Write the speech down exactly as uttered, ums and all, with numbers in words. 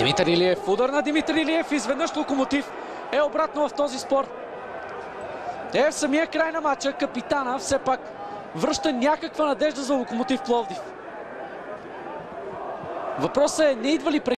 Димитър Илиев, удар на Димитър Илиев, изведнъж Локомотив е обратно в този спор. Е, в самия край на матча капитана все пак връща някаква надежда за Локомотив Пловдив. Въпросът е, не идва ли